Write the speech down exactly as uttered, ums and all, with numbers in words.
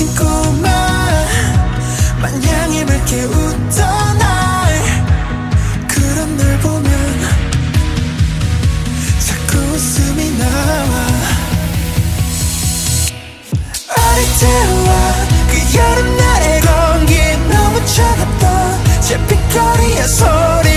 미친 꼬마 마냥 입을 깨우던 날 그런 널 보면 자꾸 웃음이 나와. 어릴 때와 그 여름날의 공기 너무 차갑던 제 빗거리의 소리